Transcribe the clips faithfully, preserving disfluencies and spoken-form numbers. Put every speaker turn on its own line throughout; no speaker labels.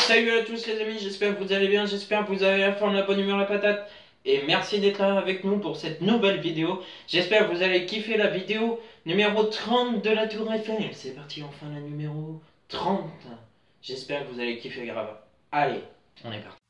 Salut à tous les amis, j'espère que vous allez bien, j'espère que vous avez la forme, la bonne humeur, la patate. Et merci d'être là avec nous pour cette nouvelle vidéo. J'espère que vous allez kiffer la vidéo numéro trente de la Tour Eiffel. C'est parti, enfin la numéro trente. J'espère que vous allez kiffer grave. Allez, on est parti.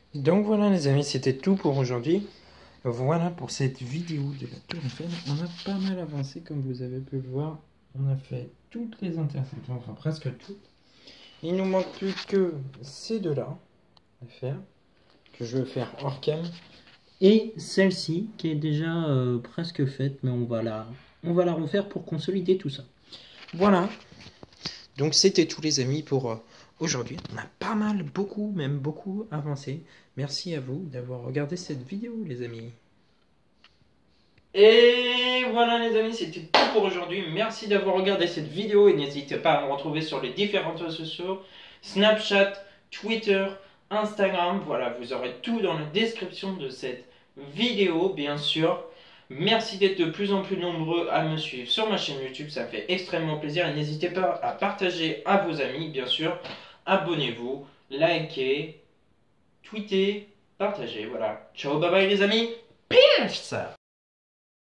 Donc voilà les amis, c'était tout pour aujourd'hui. Voilà pour cette vidéo de la Tour Eiffel. On a pas mal avancé comme vous avez pu le voir. On a fait toutes les intersections, enfin presque toutes. Il nous manque plus que ces deux-là à faire, que je vais faire hors cam. Et celle-ci qui est déjà euh, presque faite, mais on va, la, on va la refaire pour consolider tout ça. Voilà. Donc c'était tout les amis pour... Euh, Aujourd'hui, on a pas mal, beaucoup, même beaucoup avancé. Merci à vous d'avoir regardé cette vidéo, les amis. Et voilà, les amis, c'était tout pour aujourd'hui. Merci d'avoir regardé cette vidéo et n'hésitez pas à me retrouver sur les différents réseaux sociaux, Snapchat, Twitter, Instagram. Voilà, vous aurez tout dans la description de cette vidéo, bien sûr. Merci d'être de plus en plus nombreux à me suivre sur ma chaîne YouTube, ça fait extrêmement plaisir. Et n'hésitez pas à partager à vos amis, bien sûr. Abonnez-vous, likez, tweetez, partagez. Voilà. Ciao, bye bye les amis. Peace!